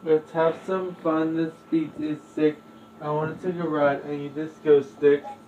Let's have some fun. This beat is sick. I want to take a ride. I need this disco stick.